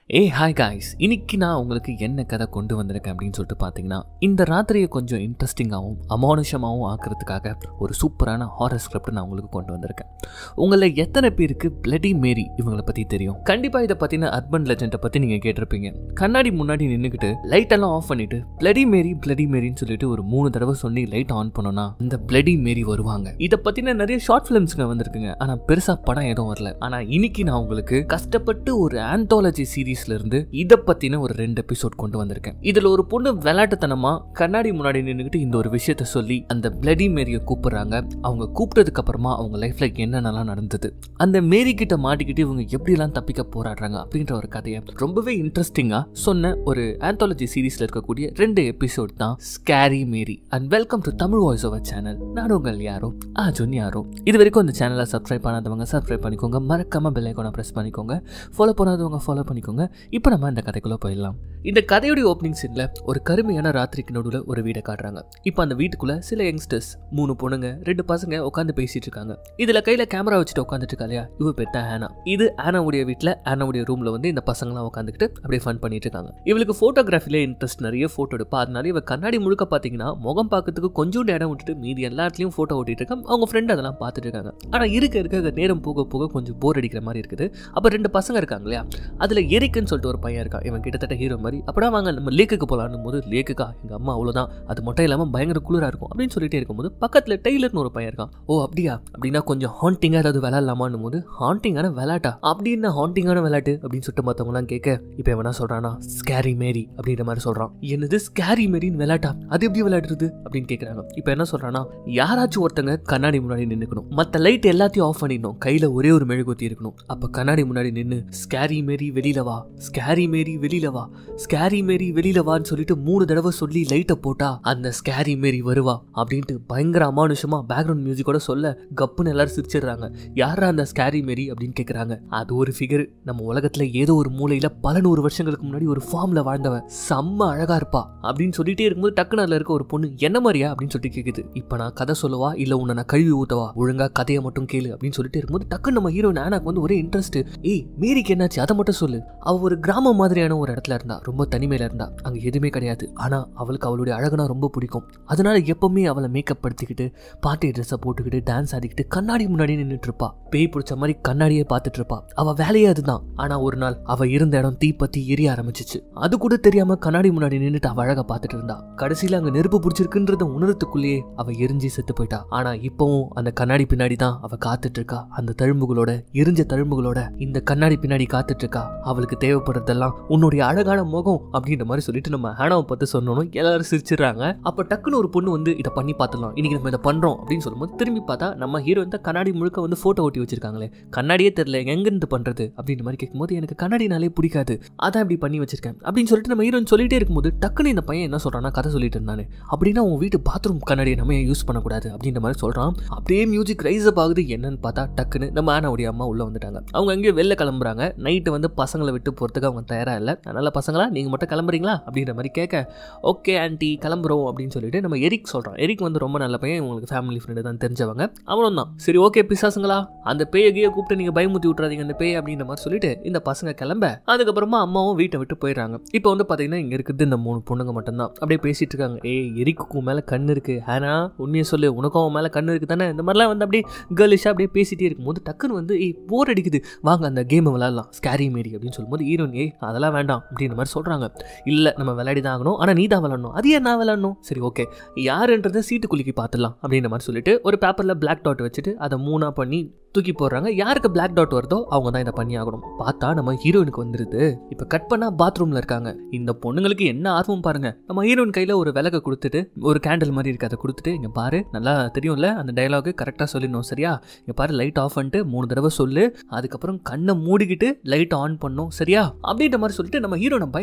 Hi guys, இன்னைக்கு நான் உங்களுக்கு என்ன கதை கொண்டு வந்திருக்கேன் அப்படின்னு சொல்லிட்டு பார்த்தீங்கன்னா, இந்த ராத்திரியை கொஞ்சம் இன்ட்ரெஸ்டிங்காகவும் அமானுஷமாகவும் ஆக்கிறதுக்காக ஒரு சூப்பரான ஹாரர் ஸ்கிரிப்ட் நான் உங்களுக்கு கொண்டு வந்திருக்கேன். உங்களில் எத்தனை பேருக்கு பிளடி மேரி இவங்களை பற்றி தெரியும்? கண்டிப்பாக இதை பற்றின அர்பன் லெஜெண்டை பற்றி நீங்கள் கேட்டிருப்பீங்க. கண்ணாடி முன்னாடி நின்றுக்கிட்டு லைட்டெல்லாம் ஆஃப் பண்ணிட்டு பிளடி மேரின்னு சொல்லிட்டு ஒரு 3 தடவை சொல்லி லைட் ஆன் பண்ணோன்னா இந்த பிளடி மேரி வருவாங்க. இதை பற்றின நிறைய ஷார்ட் ஃபிலிம்ஸுங்க வந்திருக்குங்க, ஆனால் பெருசாக படம் எதுவும் வரல. ஆனால் இன்னைக்கு நான் உங்களுக்கு கஷ்டப்பட்டு ஒரு ஆந்தாலஜி சீரீஸ் இருந்து இத பத்தின ஒரு 2 எபிசோட் கொண்டு வந்திருக்கேன். இதுல ஒரு பொண்ணு விளையாட்டுத்தனமா கண்ணாடி முன்னாடி நின்னுக்கிட்டு இந்த ஒரு விஷயத்த சொல்லி அந்த பிளடி மேரிய கூப்பிடுறாங்க. அவங்க கூப்பிட்டதுக்கு அப்புறமா அவங்க லைஃப்ல என்னென்னலாம் நடந்தது, அந்த மேரி கிட்ட மாட்டிக்கிட்டு இவங்க எப்படி எல்லாம் தப்பிக்க போராடுறாங்க அப்படின்ற ஒரு கதையை ரொம்பவே இன்ட்ரெஸ்டிங்கா சொன்ன ஒரு ஆந்தாலஜி சீரீஸ்ல இருக்கக்கூடிய 2 எபிசோட் தான் scary Mary. And welcome to Tamil voice over channel. நான் உங்கள் யாரோ அர்ஜுன் யாரோ. இது வரைக்கும் இந்த சேனலை சப்ஸ்கிரைப் பண்ணாதவங்க சப்ஸ்கிரைப் பண்ணிக்கோங்க, மறக்காம பெல் ஐகானை பிரஸ் பண்ணிக்கோங்க, ஃபாலோ பண்ணாதவங்க ஃபாலோ பண்ணிக்கோங்க. இப்போ நம்ம இந்த கதைக்குள்ள போயிடலாம். இந்த கதையோட ஓப்பனிங் சீன்ல ஒரு கருமையான ராத்திரிக்கு நடுவில் ஒரு வீடை காட்டுறாங்க. இப்போ அந்த வீட்டுக்குள்ள சில யங்ஸ்டர்ஸ் 3 பொண்ணுங்க 2 பசங்க உட்காந்து பேசிட்டு இருக்காங்க. இதுல கையில கேமரா வச்சுட்டு உட்காந்துட்டு இருக்கா இல்லையா, இவ பேர் தான் ஆனா. இது ஆனாவுடைய வீட்டுல ஆனாவுடைய ரூம்ல வந்து இந்த பசங்களாம் உட்காந்துக்கிட்டு அப்படியே ஃபன் பண்ணிட்டு இருக்காங்க. இவளுக்கு போட்டோகிராஃபில இன்ட்ரெஸ்ட், நிறைய போட்டோ எடுப்பா. அதனால இவ கண்ணாடி முழுக்க பாத்தீங்கன்னா முகம் பார்க்கறதுக்கு கொஞ்சோண்டு இடம் விட்டுட்டு மீதி எல்லா இடத்துலயும் போட்டோ ஓட்டிட்டு இருக்காங்க. அவங்க ஃப்ரெண்ட் அதெல்லாம் பார்த்துட்டு இருக்காங்க. ஆனா இருக்க நேரம் போக போக கொஞ்சம் போர் அடிக்கிற மாதிரி இருக்குது. அப்ப 2 பசங்க இருக்காங்க இல்லையா, அதுல எரிக்குன்னு சொல்லிட்டு ஒரு பையன் இருக்கான். இவன் கிட்டத்தட்ட ஹீரோ மாதிரி. அப்படா வாங்க நம்ம லேக்குக்கு போலான்னு போது, லேக்குக்கா எங்க அம்மா அவ்வளவுதான், அது மொட்டை இல்லாம பயங்கர குளிரா இருக்கும் அப்படின்னு சொல்லிட்டே இருக்கும்போது பக்கத்துல டெய்லர்னு ஒரு பையன் இருக்கான். ஓ அப்படியா, அப்படின்னா கொஞ்சம் ஹாண்டிங்கா ஏதாவது விளையாடலாமான்னு போது, ஹாண்டிங்கான விளையாட்டா அப்படின்னு ஹாண்டிங்கான விளையாட்டு அப்படின்னு சொல்லிட்டு மத்தவங்க எல்லாம் கேட்க, இப்ப என்ன சொல்றானா ஸ்கேரி மேரி அப்படின்ற மாதிரி சொல்றான். என்னது ஸ்கேரி மேரின்னு விளையாட்டா, அது எப்படி விளையாடுறது அப்படின்னு கேட்கறாங்க. இப்ப என்ன சொல்றானா, யாராச்சும் ஒருத்தங்க கண்ணாடி முன்னாடி நின்னுக்கணும், மத்த லைட் எல்லாத்தையும் ஆஃப் பண்ணிடணும், கையில ஒரே ஒரு மெழுகுவர்த்தி இருக்கணும். அப்ப கண்ணாடி முன்னாடி நின்னு ஸ்கேரி மேரி வெளியில வா, ஸ்கேரி மேரி வெளியில வா, ஸ்கேரி மேரி வெளியில வான்னு சொல்லிட்டு 3 தடவை சொல்லி லைட்டை போட்டா அந்த ஸ்கேரி மேரி வருவா அப்படின்ட்டு பயங்கர அமானுஷமா பேக்ரவுண்ட் மியூசிக்கோட சொல்ல கப்புன்னு எல்லாரும் சிரிச்சிடுறாங்க. யாரா அந்த ஸ்கேரி மேரி அப்படின்னு கேட்கறாங்க. அது ஒரு ஃபிகர், நம்ம உலகத்துல ஏதோ ஒரு மூலையில பல 100 வருஷங்களுக்கு முன்னாடி ஒரு ஃபார்ம்ல வாழ்ந்தவன், செம்ம அழகா இருப்பா அப்படின்னு சொல்லிட்டே இருக்கும்போது டக்குனு அதுல இருக்க ஒரு பொண்ணு என்ன மாதிரியா அப்படின்னு சொல்லிட்டு கேக்குது. இப்ப நான் கதை சொல்லவா இல்ல உன்னை நான் கழுவி ஊத்தவா, ஒழுங்கா கதையை மட்டும் கேளு அப்படின்னு சொல்லிட்டு இருக்கும்போது டக்குன்னு நம்ம ஹீரோயின் ஆனாக்கு வந்து ஒரே இன்ட்ரெஸ்ட். மேரிக்கு என்னாச்சு அதை மட்டும் சொல்லு. அவ ஒரு கிராமம் மாதிரியான ஒரு இடத்துல இருந்தா, ரொம்ப தனிமையில இருந்தா, அங்க எதுவுமே கிடையாது. ஆனா அவளுக்கு அவளுடைய அழகுனா ரொம்ப பிடிக்கும். அதனால எப்பவுமே அவளை மேக்கப் படுத்திக்கிட்டு பார்ட்டி ட்ரெஸ்ஸை போட்டுக்கிட்டு டான்ஸ் ஆடிக்கிட்டு கண்ணாடி முன்னாடி நின்றுட்டு இருப்பா. பேய் பிடிச்ச மாதிரி கண்ணாடியே பார்த்துட்டு இருப்பா. அவ வேலையே அதுதான். ஆனா ஒரு நாள் அவ இருந்த இடம் தீப்பத்தி எரிய ஆரம்பிச்சிச்சு. அது கூட தெரியாம கண்ணாடி முன்னாடி நின்றுட்டு அவ அழகா பார்த்துட்டு இருந்தா. கடைசியில அங்க நெருப்பு பிடிச்சிருக்குன்றத உணர்றதுக்குள்ளேயே அவ எரிஞ்சு செத்து போயிட்டா. ஆனா இப்பவும் அந்த கண்ணாடி பின்னாடி தான் அவ காத்துட்டு இருக்கா. அந்த தழும்புகளோட, எரிஞ்ச தழும்புகளோட இந்த கண்ணாடி பின்னாடி காத்துட்டு இருக்கா. அவளுக்கு தேவைப்படுறதெல்லாம் உன்னுடைய அழகான முகம் அப்படின்ற மாதிரி சொல்லிட்டு நம்ம ஹானாவை பார்த்து சொன்னோம். எல்லாரும் சிரிச்சிடறாங்க. அப்ப டக்குன்னு ஒரு பொண்ணு வந்து இதை பண்ணி பார்த்துலாம், இன்னைக்கு நம்ம இதை பண்றோம் அப்படின்னு சொல்லும்போது திரும்பி பார்த்தா நம்ம ஹீரோ வந்து கண்ணாடி முழுக்க வந்து போட்டோ ஓட்டி வச்சிருக்காங்களே, கண்ணாடியே தெரியல எங்கிருந்து பண்றது அப்படின்ற மாதிரி கேட்கும்போது, எனக்கு கண்ணாடினாலே பிடிக்காது, அதான் இப்படி பண்ணி வச்சிருக்கேன் அப்படின்னு சொல்லிட்டு நம்ம ஹீரோயின் சொல்லிட்டே இருக்கும்போது டக்குன்னு இந்த பையன் என்ன சொல்றான்னா, கதை சொல்லிட்டு இருந்தானே, அப்படின்னா உன் வீட்டு பாத்ரூம் கண்ணாடியை நம்ம யூஸ் பண்ணக்கூடாது அப்படின்ற மாதிரி சொல்றான். அப்படியே மியூசிக் ரைஸ் அப் ஆகுது. என்னன்னு பார்த்தா டக்குன்னு நம்ம ஆனாவுடைய அம்மா உள்ள வந்துட்டாங்க. அவங்க அங்கேயே வெளில கிளம்புறாங்க. நைட்டு வந்து பசங்களை விட்டு போறதுக்கு அவங்க தயாரா இல்லை. அதனால பசங்களா நீங்க மட்டும் கிளம்புறீங்களா அப்படின்ற மாதிரி கேட்க, ஓகே ஆண்டி கிளம்புறோம் அப்படின்னு சொல்லிட்டு நம்ம எரிக் சொல்றான். எரிக் வந்து ரொம்ப நல்ல பையன், உங்களுக்கு ஃபேமிலி ஃப்ரெண்டு தான், தெரிஞ்சவங்க. அவனும் தான் சரி ஓகே பிசாசுங்களா, அந்த பேயகையை கூப்பிட்டு நீங்க பயமுத்தி விட்டுறாதீங்க அந்த பேய் அப்படின்ற மாதிரி சொல்லிட்டு இந்த பசங்க கிளம்ப, அதுக்கப்புறமா அம்மாவும் வீட்டை விட்டு போயிடுறாங்க. இப்போ வந்து பாத்தீங்கன்னா இங்க இருக்குது இந்த 3 பொண்ணுங்க மட்டும்தான். அப்படியே பேசிட்டு இருக்காங்க. எரிக்கும் மேல கண்ணு இருக்கு, ஆனா உண்மையை சொல்லு, உனக்கும் அவன் மேல கண்ணு இருக்கு தானே, இந்த மாதிரிலாம் வந்து அப்படியே கேர்லிஷா அப்படியே பேசிட்டே இருக்கும்போது டக்குன்னு வந்து போர் அடிக்குது, வாங்க அந்த கேம் விளையாடலாம் ஸ்கேரி மேரி அப்படின்னு சொல்லும்போது ஹீரோயின் அதெல்லாம் வேண்டாம் அப்படின்ற மாதிரி சொல்றாங்க. இல்ல நம்ம விளையாடி தான் ஆகணும், ஆனா நீ தான் விளையாடணும். அது ஏன் நான் விளையாடணும், சரி ஓகே யாருன்றதை சீட்டு குலுக்கி பார்த்துலாம் அப்படின்ற மாதிரி சொல்லிட்டு ஒரு பேப்பர்ல பிளாக் டாட் வச்சுட்டு அதை 3 பண்ணி தூக்கி போடுறாங்க. யாருக்கு பிளாக் டாட் வருதோ அவங்க தான் இதை பண்ணி ஆகணும். பார்த்தா நம்ம ஹீரோயினுக்கு வந்துருது. இப்ப கட் பண்ணா பாத்ரூம்ல இருக்காங்க. இந்த பொண்ணுங்களுக்கு என்ன ஆர்வம் பாருங்க. நம்ம ஹீரோயின் கையில ஒரு விளக்க கொடுத்துட்டு, ஒரு கேண்டில் மாதிரி இருக்கு, அதை கொடுத்துட்டு, இங்க பாரு நல்லா தெரியும்ல அந்த டயலாக் கரெக்டா சொல்லிடணும் சரியா, இங்க பாரு லைட் ஆஃப் பண்ணிட்டு 3 தடவை சொல்லு, அதுக்கப்புறம் கண்ணை மூடிக்கிட்டு லைட் ஆன் பண்ணும் சரியா அப்படின்ற மாதிரி சொல்லிட்டு நம்ம ஹீரோனை பயங்கர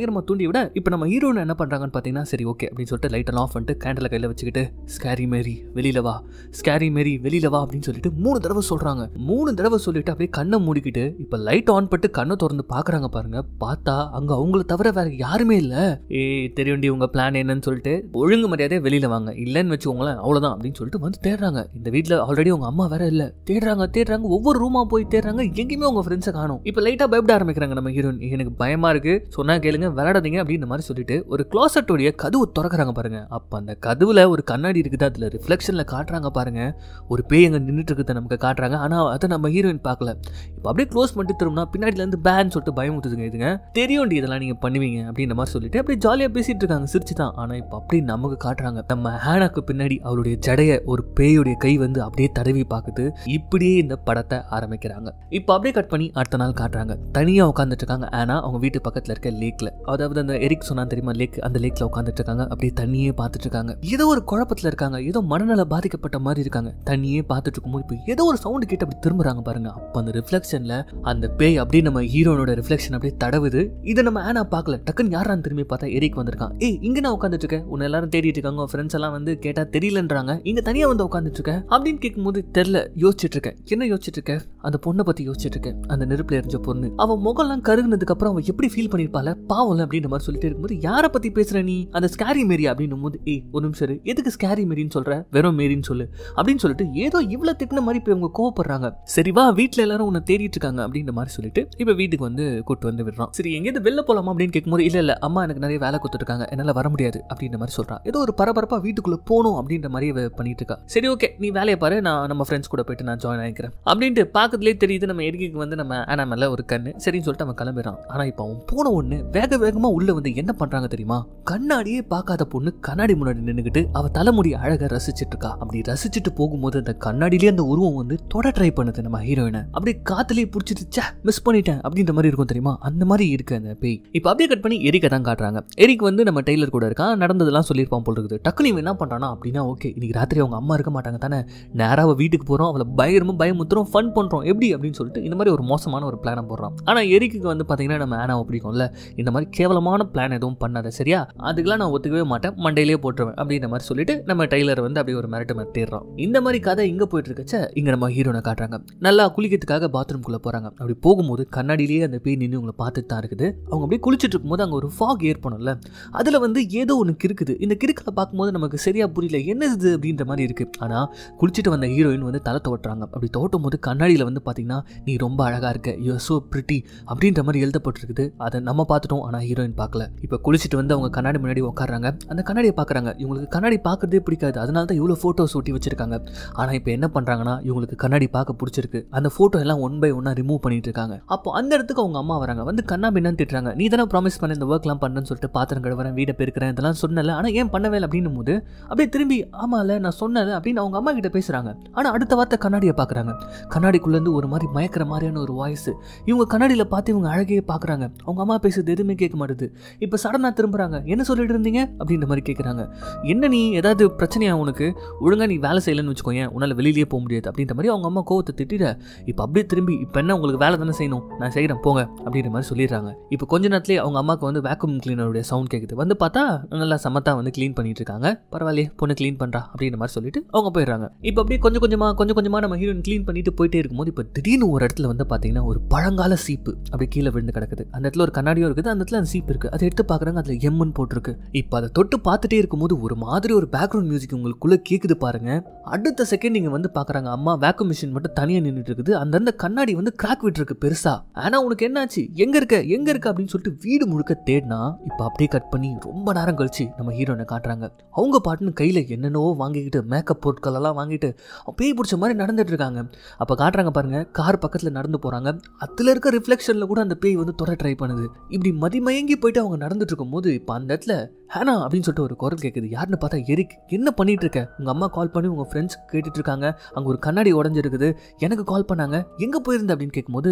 பயங்கரமா தூண்டி விட இப்போ நம்ம ஹீரோயின் என்ன பண்றாங்கன்னு பாத்தீங்கன்னா சரி ஓகே அப்படின்னு சொல்லிட்டு லைட் ஆஃப் பண்ணிட்டு கேண்டில் கையில வச்சுக்கிட்டு ஸ்கேரி மேரி வெளியில வா, ஸ்கேரி மேரி வெளியில வா அப்படின்னு சொல்லிட்டு 3 தடவை சொல்றாங்க. 3 தடவை சொல்லிட்டு அப்படியே கண்ணை மூடிக்கிட்டு இப்ப லைட் ஆன் பண்ணிட்டு கண்ணை திறந்து பாக்குறாங்க பாருங்க. பார்த்தா அங்க அவங்கள தவிர வேற யாருமே இல்ல. தெரியும்டி உங்க பிளான் என்னன்னு சொல்லிட்டு ஒழுங்கு மரியாதையா வெளியில வாங்க, இல்லன்னு வச்சுக்கோங்களேன் அவ்வளவுதான் அப்படின்னு சொல்லிட்டு வந்து தேடுறாங்க. இந்த வீட்டுல ஆல்ரெடி உங்க அம்மா வேற இல்ல. தேடுறாங்க ஒவ்வொரு ரூமா போய் தேடுறாங்க, எங்கேயுமே உங்க ஃப்ரெண்ட்ஸை காணும். இப்ப லைட்டா பயப்பட ஆரம்பிக்கிறாங்க நம்ம ஹீரோயின். எனக்கு பயமா இருக்கு, சொன்னா கேளுங்க, விளையாடாதீங்க அப்படின்ற மாதிரி சொல்லிட்டு ஒரு க்ளாசெட்டோடைய கதவு திறக்கிறாங்க பாருங்க. அப்ப அந்த கதவுல ஒரு கண்ணாடி இருக்குது, அதுல ரிஃப்ளெக்ஷன்ல காட்டுறாங்க பாருங்க. ஒரு பேய் அங்க நின்றுட்டு இருக்கிறத நமக்கு காட்டுறாங்க. ஆனா அதை நம்ம ஹீரோயின் பார்க்கல. இப்ப அப்படியே க்ளோஸ் பண்ணிட்டு திரும்பினா பின்னாடில இருந்து பேன் சொல்லிட்டு பயமுத்துதுங்க. இதுங்க தெரியும்டி இதெல்லாம் நீங்க பண்ணுவீங்க அப்படின்ற மாதிரி சொல்லிட்டு அப்படியே ஜாலியா பேசிட்டு இருக்காங்க சிரிச்சுதான். ஆனா இப்ப அப்படி நமக்கு காட்டுறாங்க நம்ம ஹேனாக்கு பின்னாடி அவளுடைய ஜடைய ஒரு பேயுடைய கை வந்து அப்படியே தடவி பாக்குது. இப்படியே இந்த படத்தை ஆரம்பிக்கிறாங்க. இப்ப அப்படியே கட் பண்ணி அடுத்த நாள் காட்டுறாங்க. தனியா உட்காந்துட்டு இருக்காங்க ஆனா அவங்க வீட்டு பக்கத்துல இருக்க லேக்ல, அதாவது அந்த எரிக் சொன்னா தெரியுமா லேக், அந்த லேக்ல உட்காந்துட்டு இருக்காங்க. அப்படியே தண்ணியே பார்த்துட்டு இருக்காங்க. ஏதோ ஒரு குழப்பத்துல இருக்காங்க, ஏதோ மனநல பாதிக்கப்பட்ட மாதிரி இருக்காங்க. தண்ணியே பார்த்துட்டு இருக்கும்போது இப்போ ஏதோ ஒரு சவுண்ட் கேட்டு அப்படி திரும்புறாங்க பாருங்க. அப்ப அந்த ரிஃப்ளெக்ஷன்ல அந்த பேய் அப்படியே நம்ம ஹீரோனோட ரிஃப்ளெக்ஷன் அப்படியே தடவுது. இதை நம்ம ஆனா பார்க்கல. டக்குன்னு யாரான்னு திரும்பி பார்த்தா எரிக் வந்திருக்கான். இங்க நான் உட்காந்துட்டு இருக்கேன், உன்னை எல்லாரும் தேடிட்டு இருக்காங்க, உன் ஃப்ரெண்ட்ஸ் எல்லாம் வந்து கேட்டா தெரியலன்றாங்க, இங்க தனியா வந்து உட்காந்துட்டு இருக்கேன் அப்படின்னு கேட்கும்போது தெரியல, யோசிச்சுட்டு இருக்கேன். என்ன யோசிச்சுட்டு இருக்கேன்? அந்த பொண்ணை பத்தி யோசிச்சுட்டு இருக்கேன். அந்த நெருப்புல எரிஞ்ச பொண்ணு, அவன் முகம்லாம் கருகுனதுக்கு அப்புறம் அவன் எப்படி ஃபீல் பண்ணிருப்பால, பாவம் அப்படின்ற மாதிரி சொல்லிட்டு இருக்கும்போது யாரை பத்தி பேசுற நீ? அந்த ஸ்கேரி மேரி அப்படின்னும் போது ஒரு நிமிஷம் எதுக்கு ஸ்கேரி மேரின்னு சொல்ற, வெறும் மேரின்னு சொல்லு அப்படின்னு சொல்லிட்டு ஏதோ இவ்வளவு திட்டின மாதிரி போய் அவங்க கோவப்படுறாங்க. சரி வா, வீட்டுல எல்லாரும் உன்னை தேடிட்டு இருக்காங்க அப்படின்ற மாதிரி சொல்லிட்டு இப்ப வீட்டுக்கு வந்து கூட்டு வந்து விடுறான். சரி எங்கேயாவது வெளில போலாமா அப்படின்னு கேட்கும்போது இல்ல அம்மா எனக்கு நிறைய வேலை கொடுத்துருக்காங்க, என்னால வர முடியாது அப்படின்ற மாதிரி சொல்றான். ஏதோ ஒரு பரபரப்பா வீட்டுக்குள்ள போகணும் அப்படின்ற மாதிரி பண்ணிட்டு இருக்கா. சரி ஓகே நீ வேலையை பாரு, நான் நம்ம ஃப்ரெண்ட்ஸ் கூட போயிட்டு நான் ஜாயின் ஆகிக்கிறேன் அப்படின்ட்டு பாக்கத்துலேயே தெரியுது நம்ம எரிக்கு வந்து நம்ம ஆனா மேல ஒரு கண்ணு. சரின்னு சொல்லிட்டு அவன் கிளம்பிடுறான். ஆனா இப்ப அவன் போன ஒண்ணு வேகமா உள்ள வந்து என்ன பண்றாங்க தெரியுமா? கண்ணாடியே பார்க்காத பொண்ணு கண்ணாடி முன்னாடி நின்னுக்கிட்டு அவ தலைமுடி அழகா ரசிச்சிட்டு இருக்கா. அப்படி ரசிச்சுட்டு போகும்போது அந்த கண்ணாடியிலே அந்த உருவம் வந்து தொட ட்ரை பண்ணுது நம்ம ஹீரோயினை. அப்படியே காத்துலயே புடிச்சிட்டு மிஸ் பண்ணிட்டேன் அப்படின்ற மாதிரி இருக்கும் தெரியுமா? அந்த மாதிரி இருக்கு அந்த பேய். இப்ப அப்படியே கட் பண்ணி எரிக்க தான் காட்டுறாங்க. எரிக் வந்து நம்ம டெய்லர் கூட இருக்கான், நடந்ததெல்லாம் சொல்லியிருப்பான் போல இருக்குது. டக்குனு இவன் என்ன பண்றானா அப்படின்னா ஓகே இன்னைக்கு ராத்திரி அவங்க அம்மா இருக்க மாட்டாங்க தானே, நேரா வீட்டுக்கு போறோம், அவளை பயமுத்துறோம், ஃபன் பண்றோம் எப்படி அப்படின்னு சொல்லிட்டு இந்த மாதிரி ஒரு மோசமான ஒரு பிளானை போடுறான். ஆனா எரிக்கு வந்து பாத்தீங்கன்னா நம்ம ஆனாவை பிடிக்கும்ல, இந்த மாதிரி கேவலமான பிளான் எதுவும் பண்ணாத சரியா, அதுக்கெல்லாம் நான் ஒத்துக்கவே மாட்டேன், மண்டையிலேயே போட்டுருவேன் அப்படின்ற மாதிரி சொல்லிட்டு நம்ம டெய்லர் வந்து அப்படியே ஒரு மிரட்டிடுறான். இந்த மாதிரி கதை இங்க போயிட்டு இருக்கச்ச இங்க நம்ம ஹீரோனை காட்டுறாங்க. நல்லா குளிக்கிறதுக்காக பாத்ரூம்குள்ள போறாங்க. அப்படி போகும்போது கண்ணாடியிலேயே அந்த பேய் நின்று உங்களை பார்த்துட்டு தான் இருக்குது. அவங்க அப்படியே குளிச்சுட்டு இருக்கும்போது அங்க ஒரு ஃபாக் ஏற்படும்ல, அதுல வந்து ஏதோ ஒன்று கிறுக்குது. இந்த கிறுக்கலை பார்க்கும்போது நமக்கு சரியா புரியல என்னது அப்படின்ற மாதிரி இருக்கு. ஆனா குளிச்சுட்டு வந்த ஹீரோயின் வந்து தலை தோட்டுறாங்க. அப்படி தோட்டும் போது கண்ணாடியில வந்து பாத்தீங்கன்னா நீ ரொம்ப அழகா இருக்க, யூ ஆர் சோ பிரிட்டி அப்படின்ற மாதிரி எழுதப்பட்டிருக்குது. அதை நம்ம பார்த்துட்டோம் ஆனா ஹீரோயின் பார்க்கல. இப்ப குளிச்சுட்டு வந்து அவங்க கண்ணாடி முன்னாடி உட்காடுறாங்க. அந்த கண்ணாடியை பாக்குறாங்க. இவங்களுக்கு கண்ணாடி பார்க்கறதே பிடிக்காது, அதனால தான் இவ்வளவு போட்டோஸ் ஒட்டி வச்சிருக்காங்க. ஆனா இப்ப என்ன பண்றாங்கன்னா இவங்களுக்கு கண்ணாடி பார்க்க பிடிச்சிருக்கு, அந்த போட்டோ எல்லாம் ஒன் பை ஒன்னா ரிமூவ் பண்ணிட்டு இருக்காங்க. அப்போ அந்த இடத்துக்கு அவங்க அம்மா வராங்க. வந்து கண்ணா பின்னான்னு திட்டுறாங்க. நீ தானே ப்ராமிஸ் பண்ண இந்த ஒர்க்லாம் பண்ணுன்னு சொல்லிட்டு பாத்திரம் கழுவுறேன், வீடை பெருக்கிறேன், இதெல்லாம் சொன்னல, ஆனா ஏன் பண்ணவே அப்படின்னு போது அப்படியே திரும்பி ஆமால நான் சொன்னல அப்படின்னு அவங்க அம்மா கிட்ட பேசுறாங்க. ஆனா அடுத்த வார்த்தை கண்ணாடியை பாக்குறாங்க. கண்ணாடிக்குள்ள இருந்து ஒரு மாதிரி மயக்கிற மாதிரியான ஒரு வாய்ஸ். இவங்க கண்ணாடியில பார்த்து இவங்க அழகையே பாக்குறாங்க. அவங்க அம்மா பேசுறது எதுவுமே கேட்க மாட்டுது. இப்ப சடனா திரும்புறாங்க. என்ன சொல்லிட்டு இருந்தீங்க அப்படின்ற மாதிரி கேட்கறாங்க. என்ன நீ ஏதாவது பிரச்சனையா உனக்கு, ஒழுங்கா நீ வேலை செய்யலன்னு வச்சுக்கோங்க, உன்னால வெளியிலேயே போக முடியாது அப்படின்ற மாதிரி அவங்க அம்மா கோவத்தை திட்டிட. இப்ப அப்படியே திரும்பி இப்ப என்ன உங்களுக்கு வேலை தானே செய்யணும், நான் செய்யறேன் போங்க அப்படின்ற மாதிரி சொல்லிடுறாங்க. இப்ப கொஞ்ச நேரத்திலேயே அவங்க அம்மாக்கு வந்து வேக்யூம் கிளீனருடைய சவுண்ட் கேக்குது. வந்து பார்த்தா நல்லா சமத்தா வந்து கிளீன் பண்ணிட்டு இருக்காங்க. பரவாயில்லையே பொண்ணு கிளீன் பண்றா அப்படின்ற மாதிரி சொல்லிட்டு அவங்க போயிடுறாங்க. இப்ப அப்படியே கொஞ்சம் கொஞ்சமா நம்ம ஹீரோயின் கிளீன் பண்ணிட்டு போயிட்டே இருக்கும்போது இப்ப திடீர்னு ஒரு இடத்துல வந்து பாத்தீங்கன்னா ஒரு பழங்கால சீப்பு அப்படியே கீழே விழுந்து கிடக்குது. அந்த இடத்துல ஒரு கண்ணாடியும் இருக்குது, அந்த இடத்துல அந்த சீப்பு இருக்கு. அதை எடுத்து பாக்குறாங்க, அதுல எம்னு போட்டிருக்கு. இப்ப அதை தொட்டு பார்த்துட்டே இருக்கும்போது ஒரு மாதிரி ஒரு பேக்ரவுண்ட் மியூசிக் உங்களுக்குள்ள கேக்குது பாருங்க. அடுத்த செகண்ட் நீங்க வந்து பாக்குறாங்க அம்மா வேக்யூம் மிஷின் மட்டும் தனியா நின்றுட்டு இருக்குது. அந்த கண்ணாடி வந்து கிராக் விட்டு இருக்கு பெருசா. ஆனா உனக்கு என்னாச்சு, எங்க இருக்க அப்படின்னு சொல்லிட்டு வீடு முழுக்க தேடினா இப்ப அப்படியே கட் பண்ணி ரொம்ப நேரம் கழிச்சு நம்ம ஹீரோனை காட்டுறாங்க. அவங்க பாட்டுன்னு கையில என்னென்னவோ வாங்கிக்கிட்டு மேக்கப் பொருட்கள் எல்லாம் வாங்கிட்டு பேய் பிடிச்ச மாதிரி நடந்துட்டு இருக்காங்க. அப்ப காட்டுறாங்க பாருங்க, கார் பக்கத்துல நடந்து போறாங்க. அதுல இருக்க ரிஃப்ளெக்ஷன்ல கூட அந்த பேய் வந்து தொட ட்ரை பண்ணுது. இப்படி மதிமயங்கி போயிட்டு அவங்க நடந்துட்டு இருக்கும் போது இப்ப அந்த இடத்துல ஹேனா அப்படின்னு சொல்லிட்டு ஒரு குரல் கேட்குது. யாருன்னு பார்த்தா எரிக். என்ன பண்ணிட்டு இருக்க? உங்க அம்மா கால் பண்ணி உங்க ஃப்ரெண்ட்ஸ் கேட்டுட்டு இருக்காங்க, அங்க ஒரு கண்ணாடி உடஞ்சிருக்குது, எனக்கு கால் பண்ணாங்க, எங்க போயிருந்த அப்படின்னு கேட்கும்போது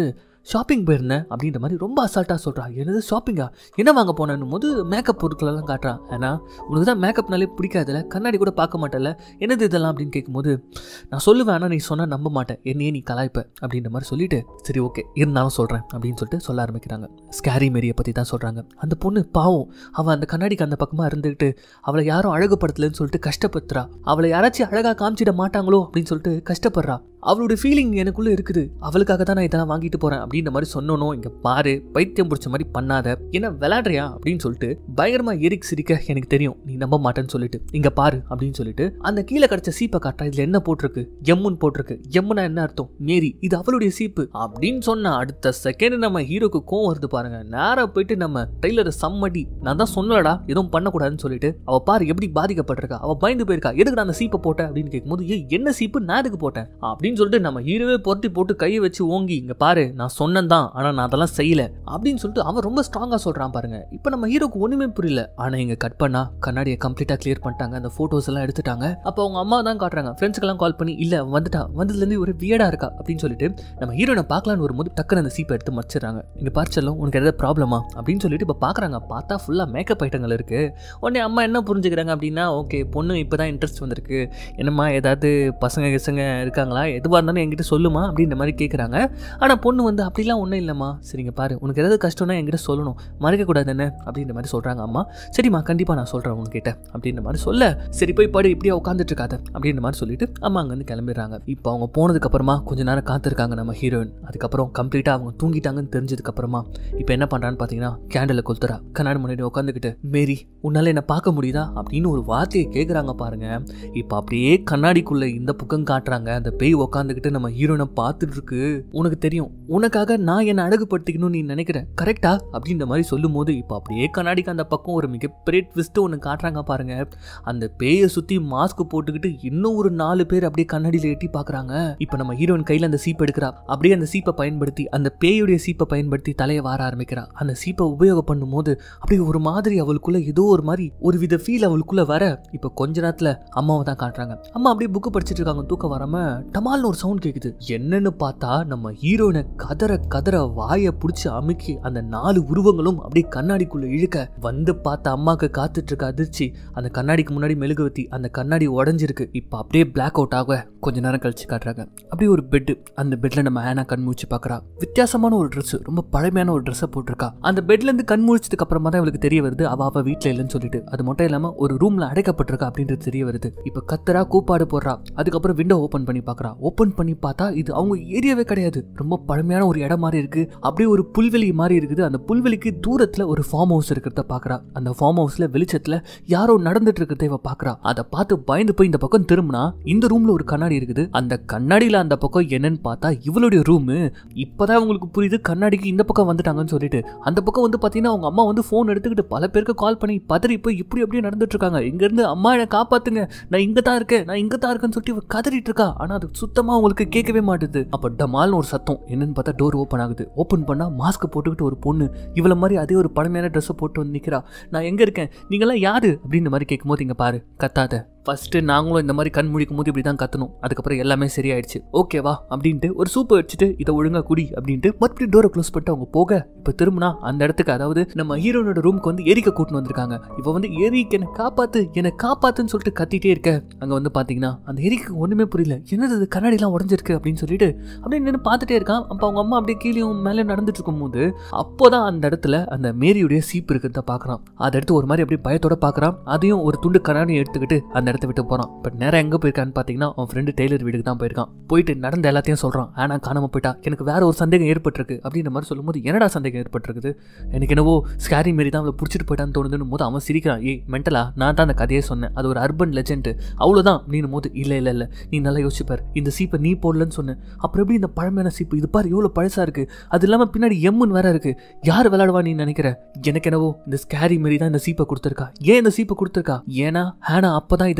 ஷாப்பிங் போயிருந்தேன் அப்படின்ற மாதிரி ரொம்ப அசால்ட்டாக சொல்கிறா. என்னது ஷாப்பிங்கா, என்ன வாங்க போனேன்னு போது மேக்கப் பொருட்களெல்லாம் காட்டுறான். ஏன்னா உனக்கு தான் மேக்கப்னாலே பிடிக்காதுல, கண்ணாடி கூட பார்க்க மாட்டேல, என்னது இதெல்லாம் அப்படின்னு கேட்கும்போது நான் சொல்லுவேன், ஆனால் நீ சொன்னால் நம்ப மாட்டேன், என்னையே நீ கலாய்ப்ப அப்படின்ற மாதிரி சொல்லிட்டு சரி ஓகே இருந்தாலும் சொல்கிறேன் அப்படின்னு சொல்லிட்டு சொல்ல ஆரம்பிக்கிறாங்க. ஸ்கேரி மேரியை பற்றி தான் சொல்கிறாங்க. அந்த பொண்ணு பாவம், அவள் அந்த கண்ணாடிக்கு அந்த பக்கமாக இருந்துக்கிட்டு அவளை யாரும் அழகுப்படுத்தலன்னு சொல்லிட்டு கஷ்டப்படுத்துறா. அவளை யாராச்சும் அழகாக காமிச்சிட மாட்டாங்களோ அப்படின்னு சொல்லிட்டு கஷ்டப்படுறா. அவளுடைய ஃபீலிங் எனக்குள்ளே இருக்குது, அவளுக்காக தான் நான் இதெல்லாம் வாங்கிட்டு போகிறேன் அப்படின்ற மாதிரி சொன்னோம். இங்கே பாரு, பைத்தியம் பிடிச்ச மாதிரி பண்ணாத, என்ன விளையாடுறியா அப்படின்னு சொல்லிட்டு பயங்கரமாக எரிக் சிரிக்க எனக்கு தெரியும் நீ நம்ப மாட்டேன்னு சொல்லிட்டு இங்கே பாரு அப்படின்னு சொல்லிட்டு அந்த கீழே கிடச்ச சீப்பை காட்டுறா. இதில் என்ன போட்டிருக்கு, எம்முன்னு போட்டிருக்கு. எம்முனா என்ன அர்த்தம், மேரி, இது அவளுடைய சீப்பு அப்படின்னு சொன்ன அடுத்த செகண்ட் நம்ம ஹீரோக்கு கோவம் வருது பாருங்க. நேராக போயிட்டு நம்ம ட்ரெய்லரை சம்மடி, நான் தான் சொன்னலடா எதுவும் பண்ணக்கூடாதுன்னு சொல்லிட்டு அவள் பாரு எப்படி பாதிக்கப்பட்டிருக்கா, அவள் பயந்து போயிருக்கா, எதுக்கு நான் அந்த சீப்பை போட்டேன் அப்படின்னு கேட்கும்போது என்ன சீப்பு, நான் எதுக்கு போட்டேன் அப்படின்னு சொல்லிட்டு நம்ம ஹீரோவே பொருத்தி போட்டு கையை வச்சு ஓங்கி இங்க பாரு நான் சொன்னேன் தான், ஆனா நான் அதெல்லாம் செய்யல அப்படின்னு சொல்லிட்டு அவன் ரொம்ப ஸ்ட்ராங்கா சொல்றான் பாருங்க. இப்போ நம்ம ஹீரோக்கு ஒண்ணுமே புரியல. ஆனா இங்க கட் பண்ணா கண்ணாடியை கம்ப்ளீட்டா கிளியர் பண்ணிட்டாங்க, அந்த போட்டோஸ் எல்லாம் எடுத்துட்டாங்க. அப்போ அவங்க அம்மா தான் காட்டுறாங்க. ஃப்ரெண்ட்ஸ்க்கெல்லாம் கால் பண்ணி இல்ல வந்துட்டா, வந்ததுலேருந்து ஒரு வியடா இருக்கா அப்படின்னு சொல்லிட்டு நம்ம ஹீரோனை பார்க்கலான்னு வரும்போது டக்குன்னு அந்த சீப்பை எடுத்து மறைச்சிடறாங்க. இங்க பார்ச்சலும் உனக்கு ஏதாவது ப்ராப்ளமா அப்படின்னு சொல்லிட்டு இப்போ பார்க்குறாங்க. பார்த்தா ஃபுல்லாக மேக்கப் ஐட்டங்கள் இருக்கு. உடனே அம்மா என்ன புரிஞ்சுக்கிறாங்க அப்படின்னா ஓகே பொண்ணு இப்போதான் இன்ட்ரெஸ்ட் வந்திருக்கு, என்னம்மா ஏதாவது பசங்க இருக்காங்களா, எதுவாக இருந்தாலும் என்கிட்ட சொல்லுமா அப்படின்ற மாதிரி கேட்குறாங்க. ஆனால் பொண்ணு வந்து அப்படிலாம் ஒன்றும் இல்லைம்மா, சரிங்க பாரு உனக்கு ஏதாவது கஷ்டம்னா என்கிட்ட சொல்லணும், மறைக்கக்கூடாது என்ன அப்படின்ற மாதிரி சொல்கிறாங்க அம்மா. சரிம்மா கண்டிப்பாக நான் சொல்கிறேன் உங்ககிட்ட அப்படின்ற மாதிரி சொல்ல சரி போய் படி இப்படியே உட்காந்துட்டு இருக்காத அப்படின்ற மாதிரி சொல்லிட்டு அம்மா அங்கேருந்து கிளம்பிடுறாங்க. இப்போ அவங்க போனதுக்கப்புறமா கொஞ்ச நேரம் காத்திருக்காங்க நம்ம ஹீரோயின். அதுக்கப்புறம் கம்ப்ளீட்டாக அவங்க தூங்கிட்டாங்கன்னு தெரிஞ்சதுக்கப்புறமா இப்போ என்ன பண்ணுறான்னு பார்த்தீங்கன்னா கேண்டலை கொளுத்துறா. கண்ணாடி முன்னாடி உட்காந்துக்கிட்டு மேரி உன்னால என்ன பார்க்க முடியுதா அப்படின்னு ஒரு வார்த்தையை கேட்குறாங்க பாருங்க. இப்போ அப்படியே கண்ணாடிக்குள்ளே இந்த பக்கம் காட்டுறாங்க. அந்த பேய் உட்காந்துக்கிட்டு நம்ம ஹீரோனை பார்த்துட்டு இருக்கு. உனக்கு தெரியும் உனக்காக நான் என்னை அழகுபடுத்திக்கணும்னு நீ நினைக்கிறேன் கரெக்டா அப்படின்ற மாதிரி சொல்லும் போது இப்போ அப்படியே கண்ணாடிக்கு அந்த பக்கம் ஒரு மிகப்பெரிய ட்விஸ்ட் ஒன்று காட்டுறாங்க பாருங்க. அந்த பேயை சுற்றி மாஸ்க் போட்டுக்கிட்டு இன்னும் ஒரு 4 பேர் அப்படியே கண்ணாடியில் எட்டி பார்க்குறாங்க. இப்போ நம்ம ஹீரோயின் கையில் அந்த சீப்பை எடுக்கிறா. அப்படியே அந்த சீப்பை பயன்படுத்தி அந்த பேயுடைய சீப்பை பயன்படுத்தி தலையை வார ஆரம்பிக்கிறா. அந்த சீப்பை உபயோகம் பண்ணும் போது அப்படியே ஒரு மாதிரி அவளுக்குள்ள ஏதோ ஒரு மாதிரி ஒரு வித ஃபீல் அவளுக்குள்ள வர இப்போ கொஞ்ச நேரத்தில் அம்மாவை தான் காட்டுறாங்க. அம்மா அப்படியே புக்கு படிச்சுட்டு இருக்காங்க. தூக்கம் வராம டமால்னு ஒரு சவுண்ட் கேட்குது. என்னன்னு பார்த்தா நம்ம ஹீரோயினை கதற வாயை பிடிச்சி அமுக்கி அந்த 4 உருவங்களும் அப்படியே கண்ணாடிக்குள்ள இழுக்க வந்து பார்த்த அம்மாக்கு காத்துட்டு இருக்க அதிர்ச்சி. அந்த கண்ணாடிக்கு முன்னாடி மெழுகுவத்தி, அந்த கண்ணாடி உடஞ்சிருக்கு. இப்போ அப்படியே பிளாக் அவுட் ஆக கொஞ்ச நேரம் கழிச்சு காட்டுறாங்க. அப்படியே ஒரு பெட்டு, அந்த பெட்ல நம்ம ஆனா கண் முழிச்சு பார்க்கறா. வித்தியாசமான ஒரு ட்ரெஸ், ரொம்ப பழமையான ஒரு ட்ரெஸ்ஸை போட்டிருக்கா. அந்த பெட்ல இருந்து கண் முழிச்சதுக்கு அப்புறமா தான் இவளுக்கு தெரிய வருது அவ வீட்டில் இல்லைன்னு சொல்லிட்டு. அது மட்டும் இல்லாம ஒரு ரூம்ல அடைக்கப்பட்டிருக்கா அப்படின்றது தெரிய வருது. இப்போ கத்துறா, கூப்பாடு போடுறா. அதுக்கப்புறம் விண்டோ ஓபன் பண்ணி பார்க்கறா. ஓபன் பண்ணி பார்த்தா இது அவங்க ஏரியாவே கிடையாது, ரொம்ப பழமையான ஒரு இடம் மாதிரி இருக்கு. அப்படியே ஒரு புல்வெளி மாதிரி இருக்குது. அந்த புல்வெளிக்கு தூரத்துல ஒரு ஃபார்ம் ஹவுஸ் இருக்கிறத பாக்குறா. அந்த ஃபார்ம் ஹவுஸ்ல வெளிச்சத்துல யாரோ நடந்துட்டு இருக்கிறத இவ பாக்குறா. அதை பார்த்து பயந்து போய் இந்த பக்கம் திரும்பினா இந்த ரூம்ல ஒரு கண்ணாடி இருக்குது. அந்த கண்ணாடியில அந்த பக்கம் என்னன்னு பார்த்தா இவளுடைய ரூம். இப்பதான் உங்களுக்கு புரியுது கண்ணாடிக்கு இந்த பக்கம் வந்துட்டாங்கன்னு சொல்லிட்டு. அந்த பக்கம் வந்து பாத்தீங்கன்னா அவங்க அம்மா வந்து போன் எடுத்துக்கிட்டு பல பேருக்கு கால் பண்ணி பதறி போய் இப்படி அப்படியே நடந்துட்டு இருக்காங்க. இங்க இருந்து அம்மா என்னை காப்பாத்துங்க, நான் இங்க தான் இருக்கேன், நான் இங்க தான் இருக்கேன்னு சொல்லிட்டு இவ கதறிட்டு இருக்கா. ஆனா அது சுத்தமா உங்களுக்கு கேட்கவே மாட்டுது. அப்ப டமால்னு ஒரு சத்தம். என்னன்னு பார்த்தா டோர் ஓப்பன் ஆகுது. ஓப்பன் பண்ணா மாஸ்க் போட்டுக்கிட்டு ஒரு பொண்ணு இவள மாதிரி அதே ஒரு பழமையான ட்ரெஸ்ஸை போட்டு வந்து நிக்கிறா. நான் எங்க இருக்கேன், நீங்கெல்லாம் யாரு அப்படின்னு மாதிரி கேட்கும்போது இங்க பாரு கத்தாத, ஃபர்ஸ்ட் நாங்களும் இந்த மாதிரி கண் முடிக்கும் போது இப்படி தான் கத்தணும், அதுக்கப்புறம் எல்லாமே சரியாயிடுச்சு ஓகேவா அப்படின்ட்டு ஒரு சூப்பை வச்சுட்டு இதை ஒழுங்கா குடி அப்படின்ட்டு மறுபடியும் டோரை க்ளோஸ் பண்ணிட்டு அவங்க போக இப்போ திரும்பினா அந்த இடத்துக்கு, அதாவது நம்ம ஹீரோனோட ரூமுக்கு வந்து எரிக்க கூட்டின்னு வந்திருக்காங்க. இப்போ வந்து எரிக்கு என்னை காப்பாத்துன்னு சொல்லிட்டு கத்திட்டே இருக்க. அங்கே வந்து பார்த்தீங்கன்னா அந்த எரிக்கு ஒன்றுமே புரியல, என்னது கண்ணாடிலாம் உடஞ்சிருக்கு அப்படின்னு சொல்லிட்டு அப்படியே நின்று பார்த்துட்டே இருக்கான். அப்போ அவங்க அம்மா அப்படியே கீழேயும் மேலே நடந்துட்டு இருக்கும் போது அப்போதான் அந்த இடத்துல அந்த மேரியுடைய சீப்பு இருக்கிறத பார்க்குறான். அதை எடுத்து ஒரு மாதிரி அப்படியே பயத்தோட பார்க்குறான். அதையும் ஒரு துண்டு கண்ணாடியை எடுத்துக்கிட்டு அந்த இடத்த விட்டு போறான். பட் நேரம் எங்க போயிருக்கான்னு பாத்தீங்கன்னா அவன் ஃப்ரெண்டு டெய்லர் வீட்டுக்கு தான் போயிருக்கான். போயிட்டு நடந்த எல்லாத்தையும் சொல்றான். ஆனா காணாம போயிட்டா, எனக்கு வேற ஒரு சந்தேகம் ஏற்பட்டிருக்கு அப்படின்ற மாதிரி சொல்லும்போது என்னடா சந்தேகம் ஏற்பட்டிருக்குது, எனக்கு என்னவோ ஸ்கேரி மாரி தான் அவளை பிடிச்சிட்டு போயிட்டான்னு தோணுதுன்னு போது அவன் சிரிக்கிறான். ஏய் மென்டலா, நான் தான் அந்த கதையை சொன்னேன், அது ஒரு அர்பன் லெஜெண்ட் அவ்வளவுதான் அப்படின்னு போது இல்ல நீ நல்லா யோசிப்பார், இந்த சீப்பை நீ போடலன்னு சொன்னேன், அப்புறம் எப்படி இந்த பழமையான சீப்பு, இது பாரு எவ்வளவு பழசா இருக்கு, அது இல்லாம பின்னாடி எம்முன்னு வேற இருக்கு, யார் விளையாடுவா நீ நினைக்கிற, எனக்கு என்னவோ இந்த ஸ்கேரி மாரி தான் இந்த சீப்பை கொடுத்துருக்கா. ஏன் இந்த சீப்பை கொடுத்துருக்கா, ஏன்னா ஹேனா அப்பதான் இதை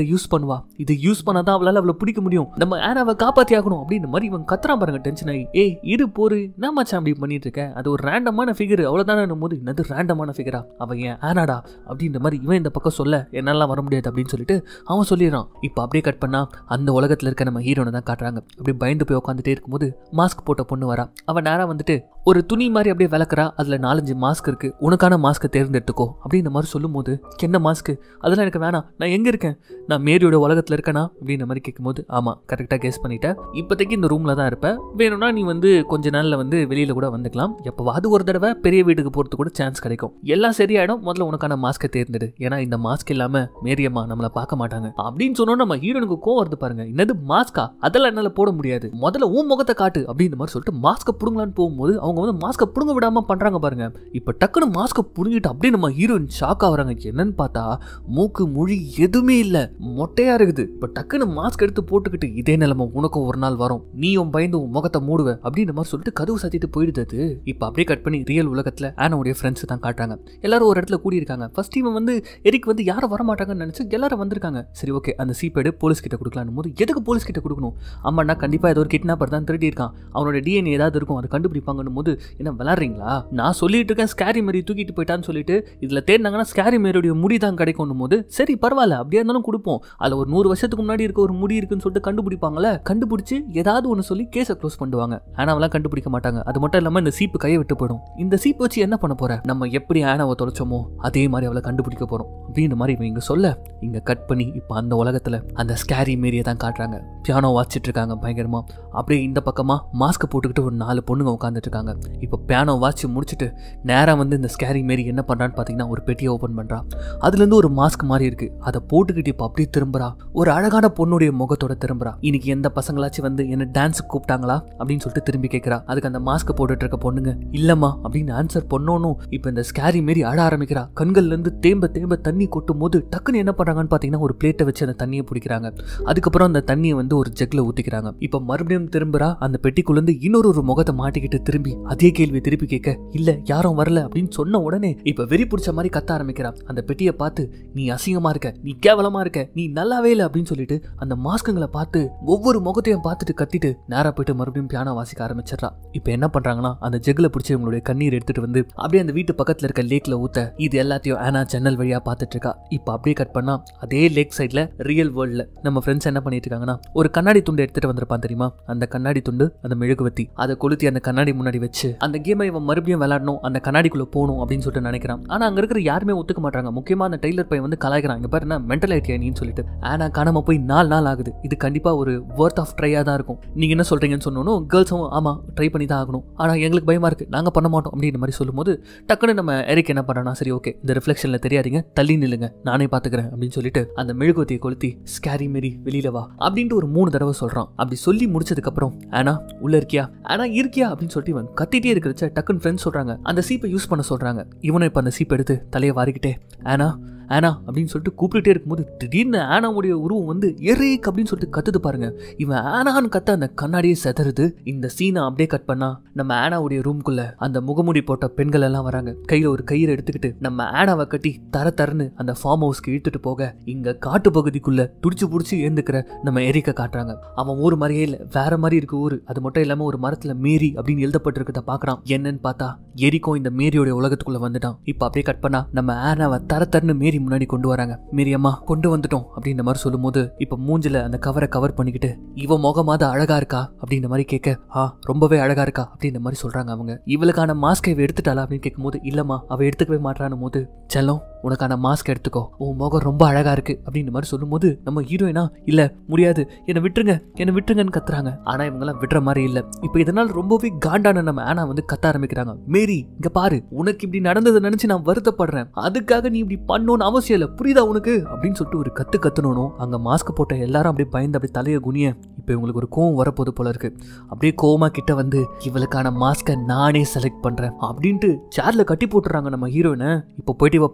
யூஸ் பண்ணுவா, இதை யூஸ் பண்ணாதான் அவளால அவளை பிடிக்க முடியும், நம்ம ஆனாவை காப்பாத்தி ஆகணும் அப்படின்னு மாதிரி இவன் கத்துறான் பாருங்க. டென்ஷன் ஆகி ஏய் இரு போரு என்ன மச்சான் அப்படி பண்ணிட்டு இருக்க, அது ஒரு ரேண்டமான ஃபிகர் அவ்வளவுதானே போது என்னது ரேண்டமான ஃபிகரா அவன் ஏன் ஆனாடா அப்படின்ற மாதிரி இவன் இந்த பக்கம் சொல்ல என்னால வர முடியாது அப்படின்னு சொல்லிட்டு அவன் சொல்லிடுறான். இப்போ அப்படியே கட் பண்ணா அந்த உலகத்துல இருக்க நம்ம ஹீரோனை தான் காட்டுறாங்க. அப்படியே பயந்து போய் உட்காந்துட்டே இருக்கும்போது மாஸ்க் போட்ட பொண்ணு வரா. அவன் நேரா வந்துட்டு ஒரு துணி மாதிரி அப்படியே விளக்குறா. அதுல 4-5 மாஸ்க் இருக்கு, உனக்கான மாஸ்க்கை தேர்ந்தெடுத்துக்கோ அப்படின்ற மாதிரி சொல்லும் போது என்ன மாஸ்க் அதெல்லாம் எனக்கு வேணாம், நான் எங்க இருக்கேன், நான் மேரியோட உலகத்துல இருக்கேனா அப்படின்ற மாதிரி கேட்கும்போது ஆமா கரெக்டா கெஸ் பண்ணிட்டேன், இப்போதைக்கு இந்த ரூம்ல தான் இருப்பேன், வேணும்னா நீ கொஞ்ச நாள்ல வெளியில கூட வந்துக்கலாம், எப்பவாது ஒரு தடவை பெரிய வீட்டுக்கு போறது கூட சான்ஸ் கிடைக்கும், எல்லாம் சரியாயிடும், முதல்ல உனக்கான மாஸ்க்கை தேர்ந்தெடு, ஏன்னா இந்த மாஸ்க் இல்லாம மேரியம்மா நம்மளை பார்க்க மாட்டாங்க அப்படின்னு சொன்னோம். நம்ம ஹீரோனுக்கு கோவம் வருது பாருங்க. என்னது மாஸ்கா, அதெல்லாம் என்னால போட முடியாது, முதல்ல உன் முகத்தை காட்டு அப்படின்ற மாதிரி சொல்லிட்டு மாஸ்கை புடுங்கலான்னு போகும்போது அவங்க மாஸ்கை புடுங்க விடாம பண்றாங்க பாருங்க. இப்ப டக்குனு மாஸ்கை புடுங்கிட்டு அப்படியே நம்ம ஹீரோயின் ஷாக் ஆகுறாங்க. என்னன்னு பார்த்தா மூக்கு மொழி எதுவுமே இல்ல, மொட்டையா இருக்குது. இப்ப டக்குனு மாஸ்க் எடுத்து போட்டுக்கிட்டு இதே நிலைமை உனக்கும் ஒரு நாள் வரும், நீயும் பயந்து உன் முகத்தை மூடுவ அப்படின்ற மாதிரி சொல்லிட்டு கதவு சாத்திட்டு போயிடுது. இப்ப அப்படியே கட் பண்ணி ரியல் உலகத்துல ஆனாவுடைய ஃப்ரெண்ட்ஸ் தான் காட்டுறாங்க. எல்லாரும் ஒரு இடத்துல கூடி இருக்காங்க. ஃபர்ஸ்ட் இவன் எரிக் யாரும் வர மாட்டாங்கன்னு நினைச்சு எல்லாரும் வந்திருக்காங்க. சரி ஓகே அந்த சீப்பேடு போலீஸ் கிட்ட கொடுக்கலான்னு போது எதுக்கு போலீஸ் கிட்ட கொடுக்கணும், அம்மாண்ணா கண்டிப்பா ஏதோ ஒரு கிட்னாப்பர் தான் திருடி இருக்கான், அவனோட டிஎன்ஏ ஏதாவது இருக்கும் அதை கண்டுபிடிப்பாங்கன்னு போது என்ன விளாடுறீங்களா, நான் சொல்லிட்டு இருக்கேன் ஸ்கேரி மேரி தூக்கிட்டு போயிட்டான்னு சொல்லிட்டு இதுல தேடினாங்கன்னா ஸ்கேரி மேரியோட முடி தான் கிடைக்கும் போது சரி பரவாயில்ல அப்படியே இருந்தாலும் கொடுப்போம், அதுல ஒரு 100 வருஷத்துக்கு முன்னாடி இருக்க ஒரு முடி இருக்குன்னு சொல்லிட்டு கண்டுபிடிப்பாங்களே, கண்டுபிடிச்சு ஏதாவது ஒன்று சொல்லி கேஸை க்ளோஸ் பண்ணுவாங்க. ஆனாவெல்லாம் கண்டுபிடிக்க மாட்டாங்க. அது மட்டும் இல்லாம இந்த சீப்பு கையை விட்டு போயிடும். இந்த சீப்பு வச்சு என்ன பண்ண போற, நம்ம எப்படி ஆனாவை தொலைச்சோமோ அதே மாதிரி அவளை கண்டுபிடிக்க போறோம் அப்படின்ற மாதிரி இவங்க சொல்ல இங்க கட் பண்ணி இப்ப அந்த உலகத்துல அந்த ஸ்கேரி மேரியை தான் காட்டுறாங்க. பியானோ வாசிச்சுட்டு இருக்காங்க பயங்கரமா. அப்படியே இந்த பக்கமா மாஸ்க் போட்டுக்கிட்டு ஒரு 4 பொண்ணுங்க உட்காந்துட்டு இருக்காங்க. இப்போ பியானோ வாட்சி முடிச்சுட்டு நேராக இந்த ஸ்கேரி மேரி என்ன பண்ணுறான்னு பார்த்தீங்கன்னா ஒரு பெட்டியை ஓப்பன் பண்ணுறா. அதுலேருந்து ஒரு மாஸ்க் மாதிரி இருக்கு, அதை போட்டுக்கிட்டு இப்போ அப்படியே திரும்புறா. ஒரு அழகான பொண்ணுடைய முகத்தோட திரும்புறா. இன்னைக்கு எந்த பசங்களாச்சும் என்ன டான்ஸுக்கு கூப்பிட்டாங்களா அப்படின்னு சொல்லிட்டு திரும்பி கேட்குறா. அதுக்கு அந்த மாஸ்க் போட்டுட்டு இருக்க பொண்ணுங்க இல்லம்மா அப்படின்னு ஆன்சர் பண்ணணும். இப்போ இந்த ஸ்கேரி மேரி அழ ஆரம்பிக்கிறா. கண்கள்லேருந்து தேம்ப தேம்ப தண்ணி கொட்டும் போது டக்குன்னு என்ன பண்ணுறாங்கன்னு பார்த்தீங்கன்னா ஒரு பிளேட்டை வச்சு அந்த தண்ணியை பிடிக்கிறாங்க. அதுக்கப்புறம் அந்த தண்ணியை ஒரு ஜெக்ல ஊற்றிக்கிறாங்க. இப்போ மறுபடியும் திரும்புறா. அந்த பெட்டிக்குள்ளேருந்து இன்னொரு முகத்தை மாட்டிக்கிட்டு திரும்பி அதே கேள்வி திருப்பி கேட்க இல்ல யாரும் வரல அப்படின்னு சொன்ன உடனே இப்ப வெறி பிடிச்ச மாதிரி கத்த ஆரம்பிக்கிறான். அந்த பெட்டியை பார்த்து நீ அசிங்கமா இருக்க, நீ கேவலமா இருக்க, நீ நல்லாவே இல்லை அப்படின்னு சொல்லிட்டு அந்த மாஸ்குங்களை பார்த்து ஒவ்வொரு முகத்தையும் பார்த்துட்டு கத்திட்டு நேரா போயிட்டு மறுபடியும் பியானோ வாசிக்க ஆரம்பிச்சிடறா. இப்ப என்ன பண்றாங்கன்னா அந்த ஜெக்ல பிடிச்சி இவங்களுடைய கண்ணீர் எடுத்துட்டு அப்படியே அந்த வீட்டு பக்கத்துல இருக்க லேக்ல ஊத்த இது எல்லாத்தையும் ஆனா ஜன்னல் வழியா பார்த்துட்டு இருக்கா. இப்ப அப்படியே கட் பண்ணா அதே லேக் சைட்ல ரியல் வேர்ல்ட்ல நம்ம ஃப்ரெண்ட்ஸ் என்ன பண்ணிட்டு இருக்காங்கன்னா ஒரு கண்ணாடி துண்டு எடுத்துட்டு வந்திருப்பான் தெரியுமா, அந்த கண்ணாடி துண்டு அந்த மெழுகுவத்தி அதை கொளுத்தி அந்த கண்ணாடி முன்னாடி வச்சு அந்த கேமை இவன் மறுபடியும் விளையாடணும், அந்த கண்ணாடிக்குள்ள போகணும் அப்படின்னு சொல்லிட்டு நினைக்கிறான். ஆனா அங்க இருக்கிற யாருமே ஒத்துக்க மாட்டாங்க. முக்கியமா அந்த டெய்லர் பையன் கலாய்க்கிறான். இங்க பாரு மென்டல் ஆயிட்டியா நீன்னு சொல்லிட்டு. ஆனா காணாம போய் 4 நாள் ஆகுது. இது கண்டிப்பா ஒரு வொர்த் ஆஃப் ட்ரையா தான் இருக்கும். நீங்க என்ன சொல்றீங்கன்னு சொன்னோம். கேர்ள்ஸும் ஆமா ட்ரை பண்ணி தான் ஆகணும், ஆனா எங்களுக்கு பயமா இருக்கு, நாங்க பண்ண மாட்டோம் அப்படின்ற மாதிரி சொல்லும்போது டக்குன்னு நம்ம எரிக் என்ன பண்றானா சரி ஓகே இந்த ரிஃப்ளெக்ஷன்ல தெரியாதீங்க தள்ளி நில்லுங்க நானே பாத்துக்கிறேன் அப்படின்னு சொல்லிட்டு அந்த மெழுகுவத்தியை கொளுத்தி ஸ்கேரி மேரி வெளியில வா அப்படின்ட்டு ஒரு 3 தடவை சொல்றான். அப்படி சொல்லி முடிச்சதுக்கு அப்புறம் ஆனா உள்ள இருக்கியா, ஆனா இருக்கியா அப்படின்னு சொல்லிட்டு இவன் கத்திட்டே இருக்கிறச்ச டக்குன்னு ஃப்ரெண்ட்ஸ் சொல்றாங்க அந்த சீப்பை யூஸ் பண்ண சொல்றாங்க. இவனும் இப்ப அந்த சீப்பை எடுத்து தலையை வாரிக்கிட்டே ஆனா ஆனா அப்படின்னு சொல்லிட்டு கூப்பிட்டுட்டே இருக்கும்போது திடீர்னு ஆனாவுடைய உருவம் எரிக் அப்படின்னு சொல்லிட்டு கத்துது பாருங்க. இவன் ஆனான்னு கத்த அந்த கண்ணாடியே செதறுது. இந்த சீனை அப்படியே கட் பண்ணா நம்ம ஆனாவுடைய ரூம்குள்ள அந்த முகமூடி போட்ட பெண்கள் எல்லாம் வராங்க. கையில ஒரு கயிறு எடுத்துக்கிட்டு நம்ம ஆனாவை கட்டி தரன்னு அந்த ஃபார்ம் ஹவுஸ்க்கு இழுத்துட்டு போக இங்க காட்டு பகுதிக்குள்ள துடிச்சு புடிச்சு ஏந்துக்கிற நம்ம எரிக்க காட்டுறாங்க. அவன் ஊர் மாதிரியே இல்ல, வேற மாதிரி இருக்கு ஊரு. அது மட்டும் இல்லாம ஒரு மரத்துல மேரி அப்படின்னு எழுதப்பட்டிருக்கத பாக்குறான். என்னன்னு பார்த்தா எரிக்கும் இந்த மேரியோட உலகத்துக்குள்ள வந்துட்டான். இப்ப அப்படியே கட் பண்ணா நம்ம ஆனாவை தரன்னு மேரி முன்னாடி கொண்டு வராங்க. மேரி அம்மா கொண்டு வந்துட்டோம் அப்படின்ற மாதிரி சொல்லும் போது இப்ப மூஞ்சில அந்த கவரை கவர் பண்ணிக்கிட்டு இவ முகமாத அழகா இருக்கா அப்படின்ற மாதிரி கேட்க ரொம்பவே அழகா இருக்கா அப்படின்ற மாதிரி சொல்றாங்க. அவங்க இவளுக்கான மாஸ்கை எடுத்துட்டாளா அப்படின்னு கேட்கும் போது இல்லம்மா அவ எடுத்துக்கவே மாட்டான்னு போது செல்லம் உனக்கான மாஸ்க் எடுத்துக்கோ, உன் முகம் ரொம்ப அழகா இருக்கு அப்படின்ற மாதிரி சொல்லும் போது நம்ம ஹீரோயினா இல்ல முடியாது என்ன விட்டுருங்கன்னு கத்துறாங்க. ஆனா இவங்க எல்லாம் விடுற மாதிரி இல்ல. இப்ப இதனால ரொம்பவே காண்டான நம்ம ஆனா கத்த ஆரம்பிக்கிறாங்க. மேரி இங்க பாரு, உனக்கு இப்படி நடந்ததை நினைச்சு நான் வருத்தப்படுறேன், அதுக்காக நீ இப்படி பண்ணணும்னு அவசியம் இல்ல, புரியுதா உனக்கு அப்படின்னு சொல்லிட்டு ஒரு கத்தணும். அங்க மாஸ்க் போட்ட எல்லாரும் அப்படியே பயந்து அப்படியே தலைய குனிய இப்ப இவங்களுக்கு ஒரு கோவம் வரப்போது போல இருக்கு. அப்படியே கோவமா கிட்ட இவளுக்கான மாஸ்கை நானே செலக்ட் பண்றேன் அப்படின்ட்டு சேர்ல கட்டி போட்டுறாங்க நம்ம ஹீரோயினை. இப்ப போயிட்டு இவ ப்ராசஸ்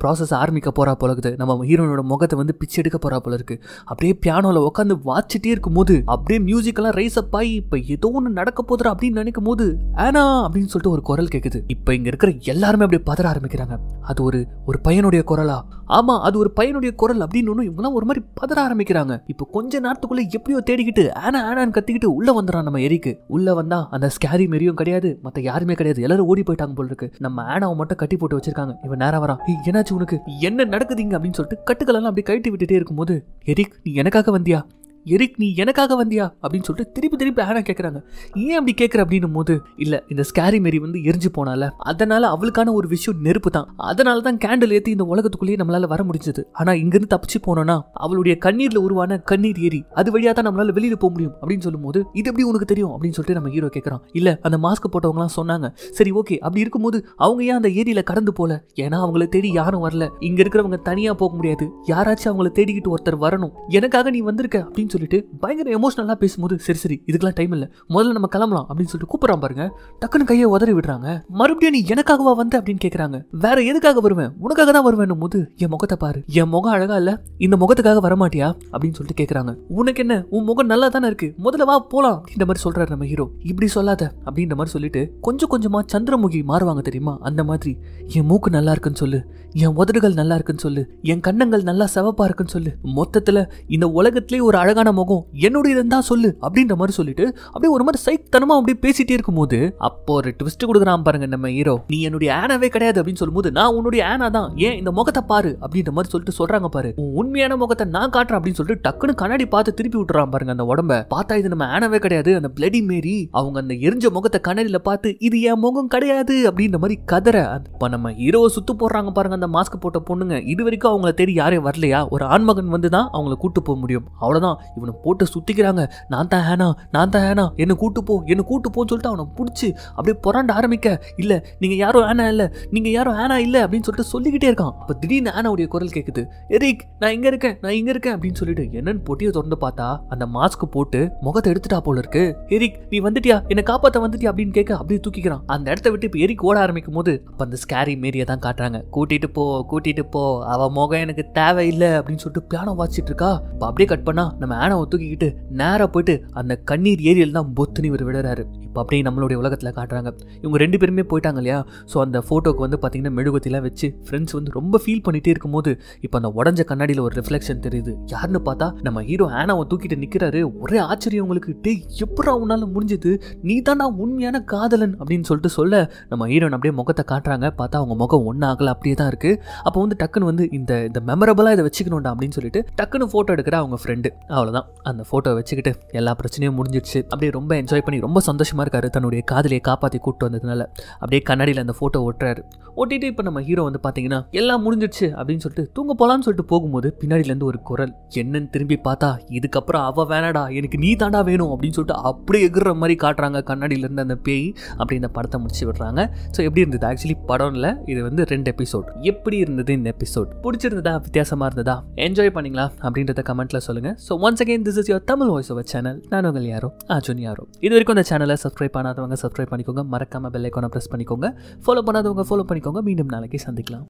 ஆரம்பிக்க போறா போல இருக்குது. நம்ம ஹீரோனோட முகத்தை வந்து பிச்சு எடுக்க போறா போல இருக்கு. அப்படியே பியானோல உட்காந்து வாச்சிட்டே இருக்கும் போது அப்படியே மியூசிக் எல்லாம் ரைஸ் அப் ஆகி இப்ப ஏதோ ஒண்ணு நடக்க போதுரா அப்படின்னு நினைக்கும் போது ஆனா அப்படின்னு சொல்லிட்டு ஒரு குரல் கேக்குது. இப்ப இங்க இருக்கிற எல்லாருமே அப்படியே பதற ஆரம்பிக்கிறாங்க. அது ஒரு பையனுடைய குரலா? ஆமா, அது ஒரு பையனுடைய குரல் அப்படின்னு இவங்கலாம் ஒரு மாதிரி பதற ஆரம்பிக்கிறாங்க. இப்ப கொஞ்ச நேரத்துக்குள்ள எப்படியோ தேடிக்கிட்டு ஆனான்னு கத்திக்கிட்டு உள்ள வந்துறான் நம்ம எரிக்கு. உள்ள வந்தா அந்த ஸ்கேரி மெரியும் கிடையாது, மத்த யாருமே கிடையாது, எல்லாரும் ஓடி போயிட்டாங்க போல இருக்கு. நம்ம ஆனாவை மட்டும் கட்டி போட்டு வச்சிருக்காங்க. இவன் நேரா வரான். என்னாச்சு உனக்கு, என்ன நடக்குதுங்க அப்படின்னு சொல்லிட்டு கட்டுக்கள் எல்லாம் அப்படி கட்டி விட்டுட்டே இருக்கும்போது எரிக் நீ எனக்காக வந்தியா, எரிக் நீ எனக்காக வந்தியா அப்படின்னு சொல்லிட்டு திருப்பி ஆனா கேட்கறாங்க. ஏன் அப்படி கேட்கற அப்படின்னும் போது இல்ல இந்த ஸ்கேரி மேரி வந்து எரிஞ்சு போனால அதனால அவளுக்கான ஒரு விஷயம் நெருப்பு தான், அதனாலதான் கேண்டில் ஏத்தி இந்த உலகத்துக்குள்ளேயே நம்மளால வர முடிஞ்சது. ஆனா இங்கிருந்து தப்பிச்சு போனோம்னா அவளுடைய கண்ணீர்ல உருவான கண்ணீர் ஏரி அது வழியா தான் நம்மளால வெளியில போக முடியும் அப்படின்னு சொல்லும் போது இது எப்படி உனக்கு தெரியும் அப்படின்னு சொல்லிட்டு நம்ம ஹீரோ கேட்கறான். இல்ல அந்த மாஸ்க் போட்டவங்க எல்லாம் சொன்னாங்க. சரி ஓகே, அப்படி இருக்கும்போது அவங்க ஏன் அந்த ஏரியில கடந்து போல? ஏன்னா அவங்களை தேடி யாரும் வரல, இங்க இருக்கிறவங்க தனியா போக முடியாது, யாராச்சும் அவங்களை தேடிக்கிட்டு ஒருத்தர் வரணும், எனக்காக நீ வந்திருக்க அப்படின்னு சொல்லிட்டு பயங்கர எமோஷனலா பேசும்போது சரி இதுக்கெல்லாம் டைம் இல்ல, முதல்ல நம்ம கிளம்பலாம் அப்படின்னு சொல்லிட்டு கூப்பிடுறான் பாருங்க. டக்குன்னு கையை உதறி விடுறாங்க. மறுபடியும் நீ எனக்காகவா வந்த அப்படின்னு கேட்கறாங்க. வேற எதுக்காக வருவேன், உனக்காக தான் வருவேன் போது என் முகத்தை பாரு, என் முகம் அழகா இல்ல, இந்த முகத்துக்காக வரமாட்டியா அப்படின்னு சொல்லிட்டு கேட்கறாங்க. உனக்கு என்ன, உன் முகம் நல்லா தானே இருக்கு, முதல்ல வா போலாம் அப்படின்ற மாதிரி சொல்றாரு நம்ம ஹீரோ. இப்படி சொல்லாத அப்படின்ற மாதிரி சொல்லிட்டு கொஞ்சம் கொஞ்சமா சந்திரமுகி மாறுவாங்க தெரியுமா, அந்த மாதிரி என் மூக்கு நல்லா இருக்குன்னு சொல்லு, என் உதடுகள் நல்லா இருக்குன்னு சொல்லு, என் கண்ணங்கள் நல்லா சிவப்பா இருக்குன்னு சொல்லு, மொத்தத்துல இந்த உலகத்திலே ஒரு அழகான முகம் என்னுடைய தான் சொல்லு அப்படின்ற மாதிரி சொல்லிட்டு அப்படியே ஒரு மாதிரி சைத்தனமா அப்படியே பேசிட்டே இருக்கும்போது அப்போ ஒரு ட்விஸ்ட் கொடுக்குறான் பாருங்க நம்ம ஹீரோ. நீ என்னுடைய ஆனாவே கிடையாது அப்படின்னு சொல்லும்போது நான் உன்னுடைய ஆனா தான், ஏன் இந்த முகத்தை பாரு அப்படின்ற மாதிரி சொல்லிட்டு சொல்றாங்க பாரு. உண்மையான முகத்தை நான் காட்டுறேன் அப்படின்னு சொல்லிட்டு டக்குன்னு கண்ணாடி பார்த்து திருப்பி விட்டுறான் பாருங்க அந்த உடம்ப. பார்த்தா இது நம்ம ஆனாவே கிடையாது, அந்த பிளடி மேரி. அவங்க அந்த எரிஞ்ச முகத்தை கண்ணாடியில பார்த்து இது என் முகம் கிடையாது அப்படின்ற மாதிரி கதற. இப்ப நம்ம ஹீரோவை சுத்து போடுறாங்க பாருங்க அந்த மாஸ்க் போட்ட பொண்ணுங்க. இது வரைக்கும் அவங்கள தேடி யாரையும் வரலையா, ஒரு ஆண்மகன் வந்து தான் அவங்கள கூட்டு போக முடியும், அவ்வளவுதான். இவனை போட்டு சுத்திக்கிறாங்க. நான் தான் ஹேனா, என்ன கூட்டு போன்னு சொல்லிட்டு அவனை பிடிச்சி அப்படியே புரண்ட ஆரம்பிக்க. இல்ல நீங்க யாரும் ஆனா இல்ல, நீங்க யாரும் ஆனா இல்ல அப்படின்னு சொல்லிட்டு சொல்லிக்கிட்டே இருக்கான். அப்ப திடீர்னு ஆனாவுடைய குரல் கேக்குது. எரிக் நான் இங்க இருக்கேன் அப்படின்னு சொல்லிட்டு என்னன்னு பொட்டியை திறந்து பார்த்தா அந்த மாஸ்க் போட்டு முகத்தை எடுத்துட்டா போல இருக்கு. எரிக் நீ வந்துட்டியா, என்ன காப்பாத்த வந்துட்டியா அப்படின்னு கேட்க அப்படியே தூக்கிக்கிறான். அந்த இடத்த விட்டு இப்ப எரிக் ஓட ஆரம்பிக்கும் போது அப்ப அந்த ஸ்கேரி மேரியை தான் காட்டுறாங்க. கூட்டிட்டு போ அவ முகம் எனக்கு தேவையில்லை அப்படின்னு சொல்லிட்டு பியானோ வாசிச்சுட்டு இருக்கா. அப்படியே கட் பண்ணா நம்ம ஆனாவை தூக்கிக்கிட்டு நேரா போயிட்டு அந்த கண்ணீர் ஏரியல் தான் பொத்துனி விடுறாரு. இப்போ அப்படியே நம்மளுடைய உலகத்தில் காட்டுறாங்க. இவங்க ரெண்டு பேருமே போயிட்டாங்க இல்லையா. ஸோ அந்த ஃபோட்டோக்கு வந்து பார்த்தீங்கன்னா மெழுகுவத்திலாம் வச்சு ஃப்ரெண்ட்ஸ் வந்து ரொம்ப ஃபீல் பண்ணிகிட்டே இருக்கும்போது இப்போ அந்த உடஞ்ச கண்ணாடியில் ஒரு ரிஃப்ளெக்ஷன் தெரியுது. யாருன்னு பார்த்தா நம்ம ஹீரோ ஆனாவை தூக்கிட்டு நிற்கிறாரு. ஒரே ஆச்சரியம் உங்களுக்கு, டே எப்படா உன்னால முடிஞ்சது, நீ தான்டா உண்மையான காதலன் அப்படின்னு சொல்லிட்டு சொல்ல நம்ம ஹீரோன் அப்படியே முகத்தை காட்டுறாங்க. பார்த்தா அவங்க முகம் ஒன்றாகல, அப்படியே தான் இருக்குது. அப்போ வந்து டக்குன்னு வந்து இந்த மெமரபிளாக இதை வச்சுக்கணும்டா அப்படின்னு சொல்லிட்டு டக்குன்னு ஃபோட்டோ எடுக்கிற அவங்க ஃப்ரெண்டு. அவ்வளோதான், அந்த ஃபோட்டோ வச்சுக்கிட்டு எல்லா பிரச்சனையும் முடிஞ்சிடுச்சு. அப்படியே ரொம்ப என்ஜாய் பண்ணி ரொம்ப சந்தோஷமாக இருக்காரு தன்னுடைய காதலியை காப்பாற்றி கூப்பிட்டு வந்ததுனால. அப்படியே கண்ணாடியில் அந்த ஃபோட்டோ ஒட்டுறாரு. ஒட்டிட்டு இப்போ நம்ம ஹீரோ வந்து பார்த்தீங்கன்னா எல்லாம் முடிஞ்சிடுச்சு அப்படின்னு சொல்லிட்டு தூங்க போகலான்னு சொல்லிட்டு போகும்போது பின்னாடியிலேருந்து ஒரு குரல். என்னன்னு திரும்பி பார்த்தா இதுக்கப்புறம் அவ வேணாடா, எனக்கு நீ தாண்டா வேணும் அப்படின்னு சொல்லிட்டு அப்படியே எகுற மாதிரி காட்டுறாங்க கண்ணாடியிலேருந்து அந்த பேய். அப்படி இந்த படத்தை முடிச்சு விடுறாங்க. ஸோ எப்படி இருந்தது, ஆக்சுவலி படம் இல்லை, இது வந்து 2 எபிசோட். எப்படி இருந்தது இந்த எபிசோட், பிடிச்சிருந்ததா, வித்தியாசமாக இருந்ததா, என்ஜாய் பண்ணீங்களா அப்படின்றத கமெண்ட்ல சொல்லுங்க. So once again this is your Tamil voice over channel. நான் உங்கள் யாரோ அர்ஜுன் யாரோ. இது வரைக்கும் இந்த சேனலை சப்ஸ்கிரைப் பண்ணாதவங்க சப்ஸ்கிரைப் பண்ணிக்கோங்க, மறக்காம பெல் ஐகானை பிரஸ் பண்ணிக்கோங்க, ஃபாலோ பண்ணாதவங்க ஃபாலோ பண்ணிக்கோங்க. மீண்டும் நாளைக்கு சந்திக்கலாம்.